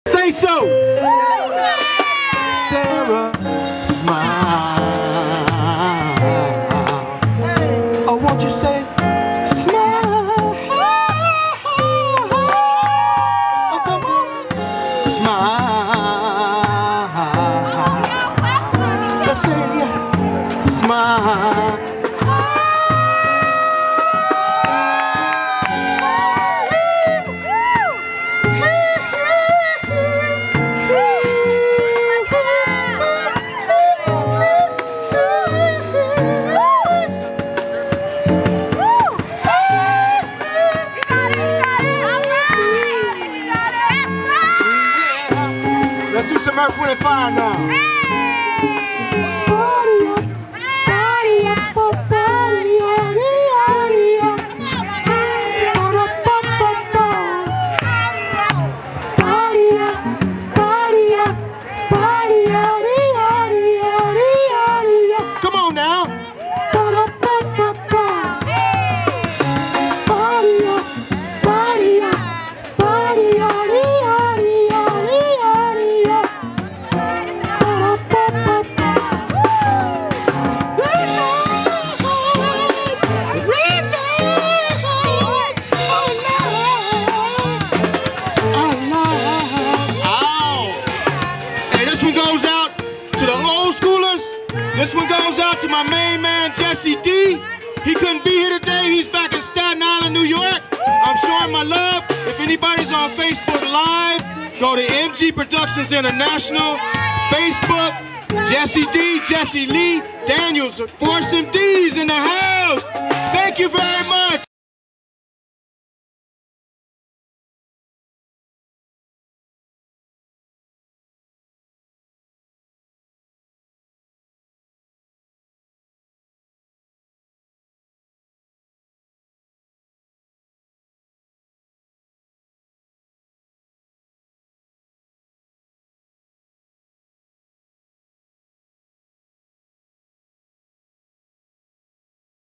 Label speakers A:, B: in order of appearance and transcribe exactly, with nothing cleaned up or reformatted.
A: Say so. Sarah, smile. Oh, won't you say smile? Oh, come on. Smile. Let's say it again. Smile. Let's do some Earth, Wind and Fire now. Party up, party up, party up, party up, party up, party up, party up. Come on now. Party up, party up, party up. This one goes out to my main man, Jesse D. He couldn't be here today. He's back in Staten Island, New York. I'm showing my love. If anybody's on Facebook Live, go to M G Productions International, Facebook, Jesse D, Jesse Lee, Daniels, Force M Ds in the house. Thank you very much.